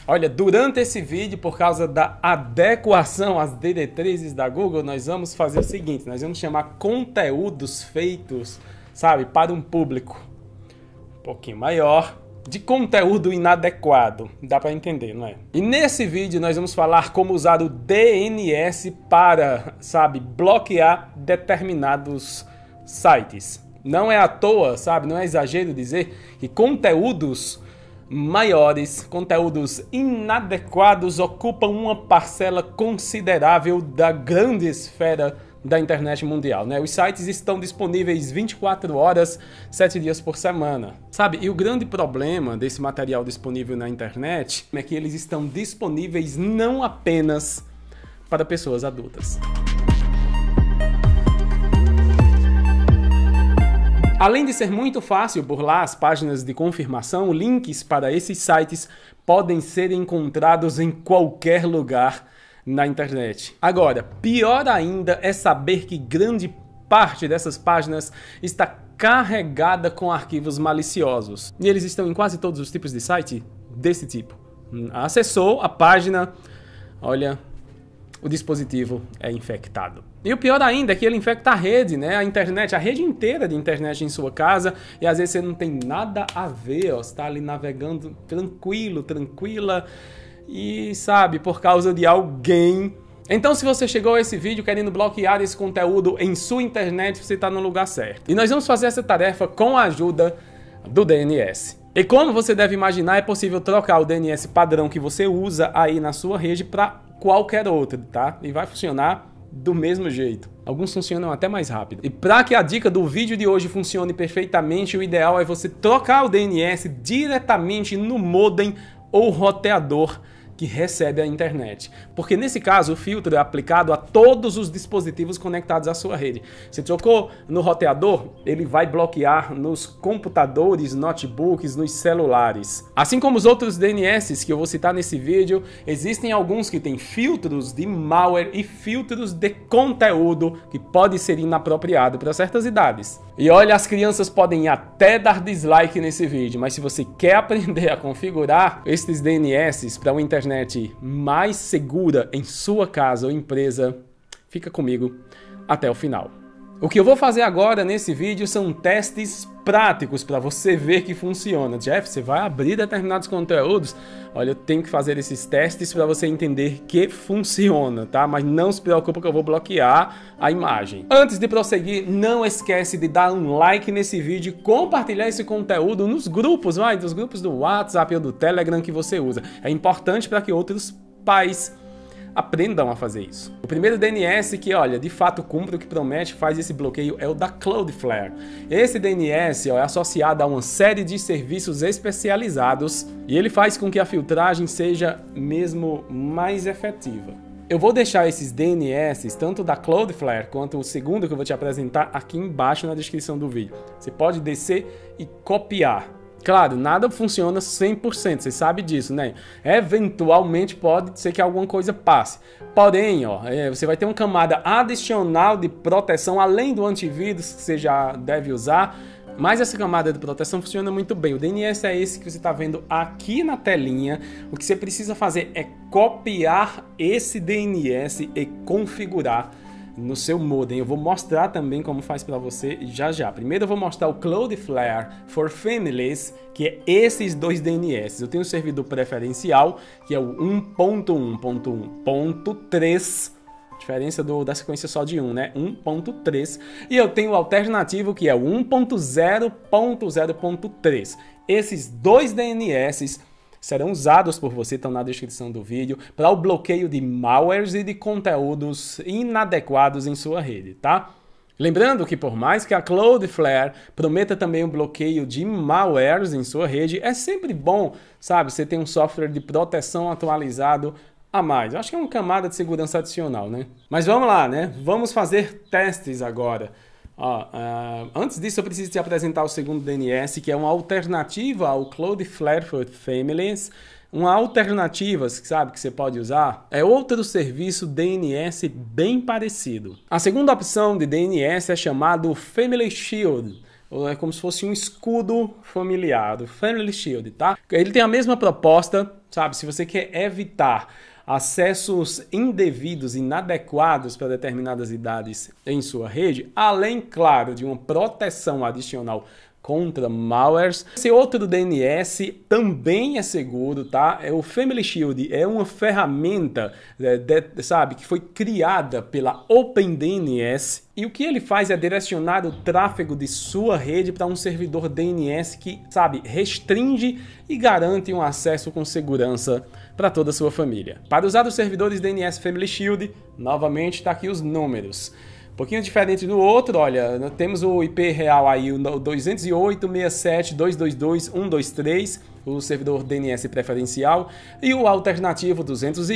Olha, durante esse vídeo, por causa da adequação às diretrizes da Google, nós vamos fazer o seguinte, nós vamos chamar conteúdos feitos, sabe, para um público um pouquinho maior, de conteúdo inadequado, dá para entender, não é? E nesse vídeo nós vamos falar como usar o DNS para, sabe, bloquear determinados sites. Não é à toa, sabe, não é exagero dizer que conteúdos maiores, conteúdos inadequados ocupam uma parcela considerável da grande esfera da internet mundial, né? Os sites estão disponíveis 24 horas, 7 dias por semana, sabe? E o grande problema desse material disponível na internet é que eles estão disponíveis não apenas para pessoas adultas. Além de ser muito fácil burlar as páginas de confirmação, links para esses sites podem ser encontrados em qualquer lugar na internet. Agora, pior ainda é saber que grande parte dessas páginas está carregada com arquivos maliciosos. E eles estão em quase todos os tipos de site desse tipo. Acessou a página, olha, o dispositivo é infectado. E o pior ainda é que ele infecta a rede, né? A internet, a rede inteira de internet em sua casa, e às vezes você não tem nada a ver, ó, você está ali navegando tranquilo, tranquila, e sabe, por causa de alguém. Então, se você chegou a esse vídeo querendo bloquear esse conteúdo em sua internet, você está no lugar certo. E nós vamos fazer essa tarefa com a ajuda do DNS. E como você deve imaginar, é possível trocar o DNS padrão que você usa aí na sua rede para qualquer outro, tá? E vai funcionar do mesmo jeito. Alguns funcionam até mais rápido. E para que a dica do vídeo de hoje funcione perfeitamente, o ideal é você trocar o DNS diretamente no modem ou roteador que recebe a internet. Porque nesse caso o filtro é aplicado a todos os dispositivos conectados à sua rede. Você trocou no roteador, ele vai bloquear nos computadores, notebooks, nos celulares. Assim como os outros DNS que eu vou citar nesse vídeo, existem alguns que têm filtros de malware e filtros de conteúdo que pode ser inapropriado para certas idades. E olha, as crianças podem até dar dislike nesse vídeo, mas se você quer aprender a configurar esses DNS para uma internet mais segura em sua casa ou empresa, fica comigo até o final. O que eu vou fazer agora nesse vídeo são testes práticos para você ver que funciona. Jeff, você vai abrir determinados conteúdos? Olha, eu tenho que fazer esses testes para você entender que funciona, tá? Mas não se preocupe que eu vou bloquear a imagem. Antes de prosseguir, não esquece de dar um like nesse vídeo e compartilhar esse conteúdo nos grupos, dos grupos do WhatsApp ou do Telegram que você usa. É importante para que outros pais aprendam a fazer isso. O primeiro DNS que, olha, de fato cumpre o que promete, faz esse bloqueio, é o da Cloudflare. Esse DNS, ó, é associado a uma série de serviços especializados e ele faz com que a filtragem seja mesmo mais efetiva. Eu vou deixar esses DNS, tanto da Cloudflare quanto o segundo que eu vou te apresentar, aqui embaixo na descrição do vídeo. Você pode descer e copiar. Claro, nada funciona 100%, você sabe disso, né? Eventualmente pode ser que alguma coisa passe. Porém, ó, você vai ter uma camada adicional de proteção, além do antivírus que você já deve usar, mas essa camada de proteção funciona muito bem. O DNS é esse que você está vendo aqui na telinha. O que você precisa fazer é copiar esse DNS e configurar no seu modem. Eu vou mostrar também como faz para você já já. Primeiro eu vou mostrar o Cloudflare for Families, que é esses dois DNS. Eu tenho o servidor preferencial, que é o 1.1.1.3, diferença da sequência só de 1, né? 1.3. E eu tenho o alternativo, que é o 1.0.0.3. Esses dois DNS serão usados por você, estão na descrição do vídeo, para o bloqueio de malwares e de conteúdos inadequados em sua rede, tá? Lembrando que por mais que a Cloudflare prometa também um bloqueio de malwares em sua rede, é sempre bom, sabe, você ter um software de proteção atualizado a mais. Eu acho que é uma camada de segurança adicional, né? Mas vamos lá, né? Vamos fazer testes agora. Antes disso, eu preciso te apresentar o segundo DNS, que é uma alternativa ao Cloudflare for Families. Uma alternativa, sabe, que você pode usar é outro serviço DNS bem parecido. A segunda opção de DNS é chamado Family Shield. É como se fosse um escudo familiar, o Family Shield, tá? Ele tem a mesma proposta, sabe? Se você quer evitar acessos indevidos, inadequados para determinadas idades em sua rede, além, claro, de uma proteção adicional contra malwares. Esse outro DNS também é seguro, tá? É o Family Shield, é uma ferramenta, sabe, que foi criada pela OpenDNS, e o que ele faz é direcionar o tráfego de sua rede para um servidor DNS que, sabe, restringe e garante um acesso com segurança para toda a sua família. Para usar os servidores DNS Family Shield, novamente está aqui os números. Um pouquinho diferente do outro, olha, nós temos o IP real aí, o 208.67.222.123, o servidor DNS preferencial, e o alternativo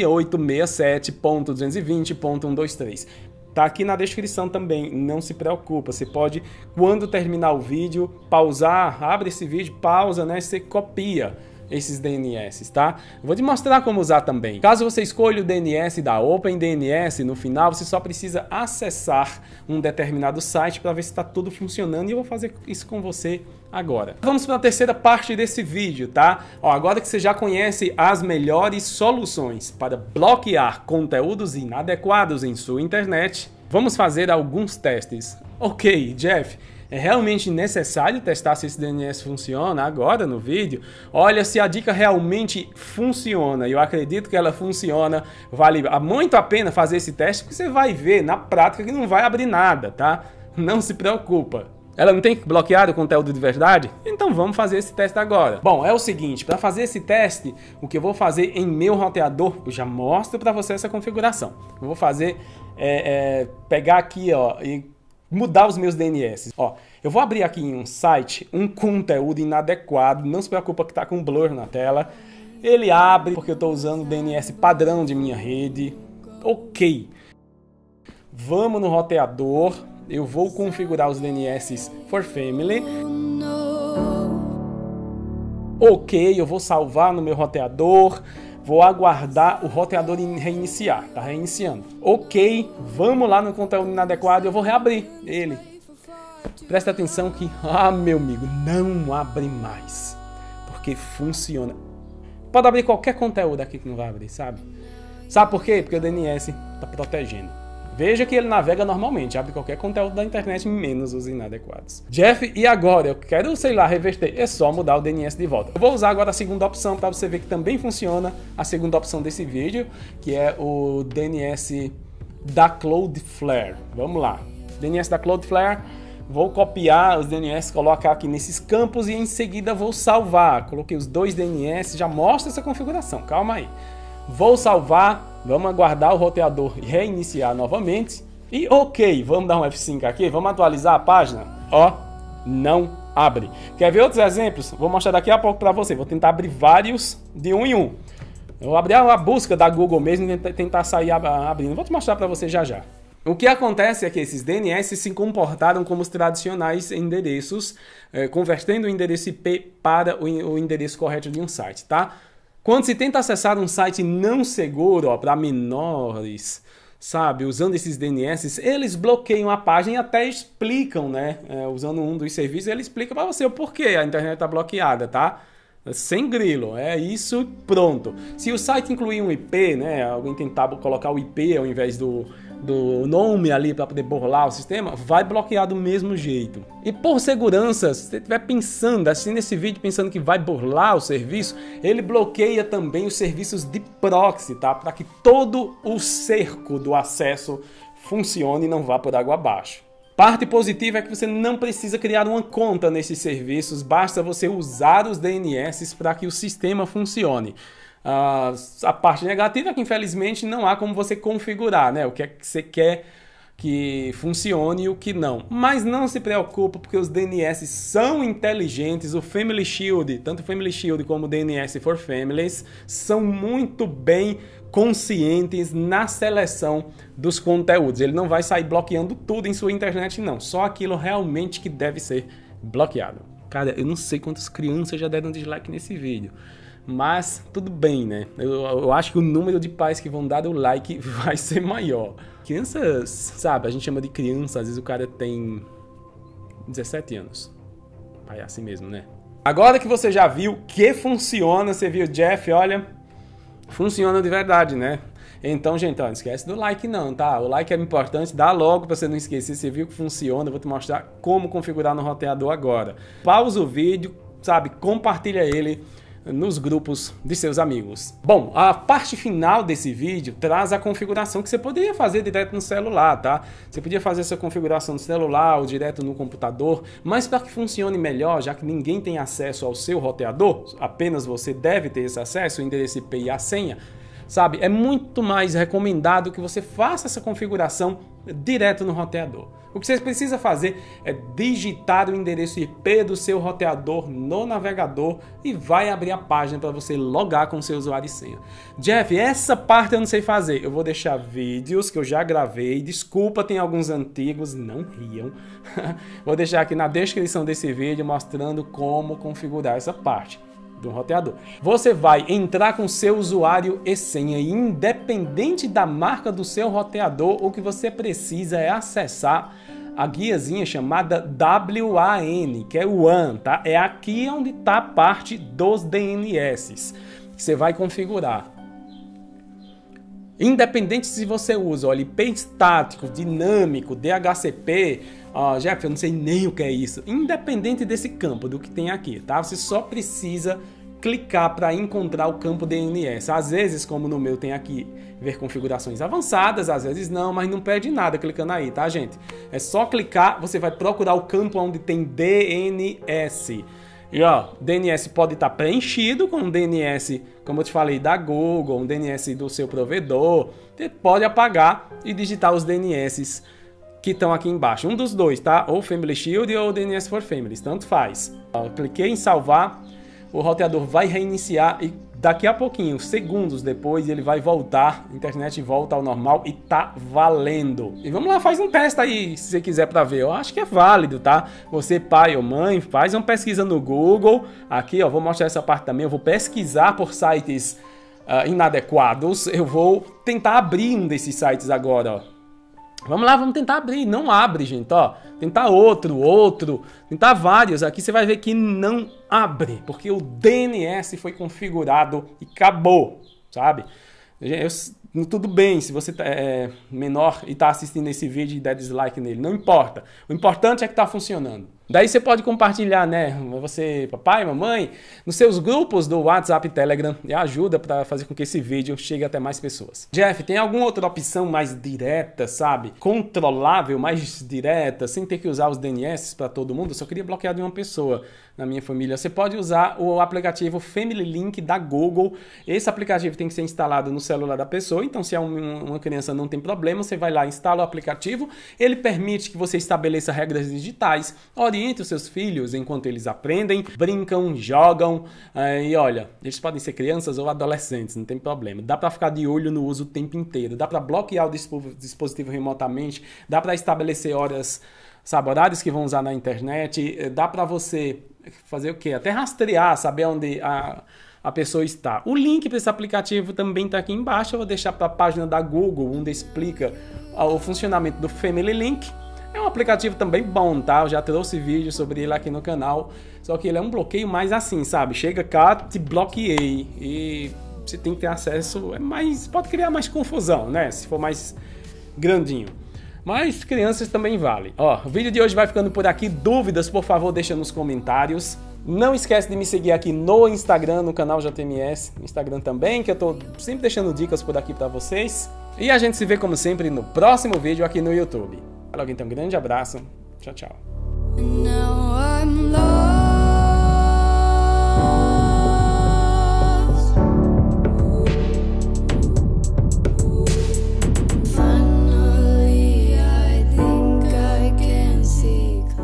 208.67.220.123. Tá aqui na descrição também, não se preocupa, você pode, quando terminar o vídeo, pausar, abre esse vídeo, pausa, né, você copia esses DNS, tá? Vou te mostrar como usar também. Caso você escolha o DNS da OpenDNS, no final você só precisa acessar um determinado site para ver se está tudo funcionando, e eu vou fazer isso com você agora. Vamos para a terceira parte desse vídeo, tá? Ó, agora que você já conhece as melhores soluções para bloquear conteúdos inadequados em sua internet, vamos fazer alguns testes. Ok, Jeff, é realmente necessário testar se esse DNS funciona agora no vídeo? Olha, se a dica realmente funciona, e eu acredito que ela funciona, vale muito a pena fazer esse teste, porque você vai ver na prática que não vai abrir nada, tá? Não se preocupa. Ela não tem bloqueado o conteúdo de verdade? Então vamos fazer esse teste agora. Bom, é o seguinte, para fazer esse teste, o que eu vou fazer em meu roteador, eu já mostro para você essa configuração. Eu vou fazer, pegar aqui, ó, e mudar os meus DNS. Ó, eu vou abrir aqui em um site um conteúdo inadequado, não se preocupa que está com blur na tela. Ele abre porque eu estou usando o DNS padrão de minha rede. Ok. Vamos no roteador. Eu vou configurar os DNS for family. Ok, eu vou salvar no meu roteador. Vou aguardar o roteador reiniciar. Tá reiniciando. Ok, vamos lá no conteúdo inadequado e eu vou reabrir ele. Presta atenção que, meu amigo, não abre mais. Porque funciona. Pode abrir qualquer conteúdo aqui que não vai abrir, sabe? Sabe por quê? Porque o DNS tá protegendo. Veja que ele navega normalmente, abre qualquer conteúdo da internet, menos os inadequados. Jeff, e agora? Eu quero, sei lá, reverter. É só mudar o DNS de volta. Eu vou usar agora a segunda opção para você ver que também funciona a segunda opção desse vídeo, que é o DNS da Cloudflare. Vamos lá. DNS da Cloudflare. Vou copiar os DNS, colocar aqui nesses campos e em seguida vou salvar. Coloquei os dois DNS, já mostra essa configuração. Calma aí. Vou salvar, vamos aguardar o roteador reiniciar novamente. E ok, vamos dar um F5 aqui, vamos atualizar a página. Ó, não abre. Quer ver outros exemplos? Vou mostrar daqui a pouco para você. Vou tentar abrir vários de um em um. Eu vou abrir a busca da Google mesmo e tentar sair abrindo. Vou te mostrar para você já já. O que acontece é que esses DNS se comportaram como os tradicionais endereços, convertendo o endereço IP para o endereço correto de um site, tá? Quando se tenta acessar um site não seguro para menores, sabe, usando esses DNS, eles bloqueiam a página e até explicam, né, usando um dos serviços, ele explica para você o porquê a internet está bloqueada, tá? Sem grilo, é isso, pronto. Se o site incluir um IP, né, alguém tentar colocar o IP ao invés do nome ali para poder burlar o sistema, vai bloquear do mesmo jeito. E por segurança, se você estiver pensando, assim nesse vídeo, pensando que vai burlar o serviço, ele bloqueia também os serviços de proxy, tá? Para que todo o cerco do acesso funcione e não vá por água abaixo. Parte positiva é que você não precisa criar uma conta nesses serviços, basta você usar os DNS para que o sistema funcione. A parte negativa é que, infelizmente, não há como você configurar, né? O que é que você quer que funcione e o que não. Mas não se preocupe, porque os DNS são inteligentes. O Family Shield, tanto o Family Shield como o DNS for Families, são muito bem conscientes na seleção dos conteúdos. Ele não vai sair bloqueando tudo em sua internet, não. Só aquilo realmente que deve ser bloqueado. Cara, eu não sei quantas crianças já deram dislike nesse vídeo. Mas tudo bem, né? Eu acho que o número de pais que vão dar o like vai ser maior. Crianças, sabe? A gente chama de criança, às vezes o cara tem 17 anos. É assim mesmo, né? Agora que você já viu que funciona, você viu, Jeff, olha, funciona de verdade, né? Então, gente, ó, não esquece do like não, tá? O like é importante, dá logo para você não esquecer. Você viu que funciona, eu vou te mostrar como configurar no roteador agora. Pausa o vídeo, sabe? Compartilha ele nos grupos de seus amigos. Bom, a parte final desse vídeo traz a configuração que você poderia fazer direto no celular, tá? Você podia fazer essa configuração no celular ou direto no computador, mas para que funcione melhor, já que ninguém tem acesso ao seu roteador, apenas você deve ter esse acesso, o endereço IP e a senha, sabe? É muito mais recomendado que você faça essa configuração direto no roteador. O que você precisa fazer é digitar o endereço IP do seu roteador no navegador e vai abrir a página para você logar com seu usuário e senha. Jeff, essa parte eu não sei fazer. Eu vou deixar vídeos que eu já gravei. Desculpa, tem alguns antigos, não riam. Vou deixar aqui na descrição desse vídeo mostrando como configurar essa parte do roteador. Você vai entrar com seu usuário e senha e independente da marca do seu roteador, o que você precisa é acessar a guiazinha chamada WAN, que é o WAN, tá? É aqui onde está a parte dos DNS que você vai configurar. Independente se você usa o IP estático, dinâmico, DHCP, Jeff, eu não sei nem o que é isso. Independente desse campo, do que tem aqui, tá? Você só precisa clicar para encontrar o campo DNS. Às vezes, como no meu tem aqui, ver configurações avançadas, às vezes não, mas não perde nada clicando aí, tá, gente? É só clicar, você vai procurar o campo onde tem DNS. E ó, DNS pode estar preenchido com um DNS, como eu te falei, da Google, um DNS do seu provedor. Você pode apagar e digitar os DNS que estão aqui embaixo. Um dos dois, tá? Ou Family Shield ou DNS for Families, tanto faz. Ó, cliquei em salvar, o roteador vai reiniciar e daqui a pouquinho, segundos depois, ele vai voltar, a internet volta ao normal e tá valendo. E vamos lá, faz um teste aí, se você quiser para ver. Eu acho que é válido, tá? Você, pai ou mãe, faz uma pesquisa no Google. Aqui, ó, vou mostrar essa parte também. Eu vou pesquisar por sites inadequados. Eu vou tentar abrir um desses sites agora, ó. Vamos lá, vamos tentar abrir. Não abre, gente, ó. Tentar outro, tentar vários. Aqui você vai ver que não abre, porque o DNS foi configurado e acabou, sabe? Tudo bem, se você é menor e está assistindo esse vídeo e der dislike nele, não importa. O importante é que está funcionando. Daí você pode compartilhar, né? Você, papai, mamãe, nos seus grupos do WhatsApp e Telegram e ajuda para fazer com que esse vídeo chegue até mais pessoas. Jeff, tem alguma outra opção mais direta, sabe? Controlável, mais direta, sem ter que usar os DNS para todo mundo? Eu só queria bloquear de uma pessoa na minha família. Você pode usar o aplicativo Family Link da Google. Esse aplicativo tem que ser instalado no celular da pessoa, então se é uma criança não tem problema, você vai lá, instala o aplicativo, ele permite que você estabeleça regras digitais, oriente os seus filhos enquanto eles aprendem, brincam, jogam, e olha, eles podem ser crianças ou adolescentes, não tem problema. Dá para ficar de olho no uso o tempo inteiro, dá para bloquear o dispositivo remotamente, dá para estabelecer horas, sabe, horários que vão usar na internet, dá para você fazer o quê? Até rastrear, saber onde a pessoa está. O link para esse aplicativo também está aqui embaixo, eu vou deixar para a página da Google, onde explica o funcionamento do Family Link. É um aplicativo também bom, tá? Eu já trouxe vídeo sobre ele aqui no canal, só que ele é um bloqueio mais assim, sabe? Chega cá, te bloqueei e você tem que ter acesso, pode criar mais confusão, né? Se for mais grandinho. Mas crianças também vale. Ó, o vídeo de hoje vai ficando por aqui. Dúvidas, por favor, deixa nos comentários. Não esquece de me seguir aqui no Instagram, no canal JMS, no Instagram também, que eu tô sempre deixando dicas por aqui pra vocês. E a gente se vê, como sempre, no próximo vídeo aqui no YouTube. Então, um grande abraço. Tchau, tchau.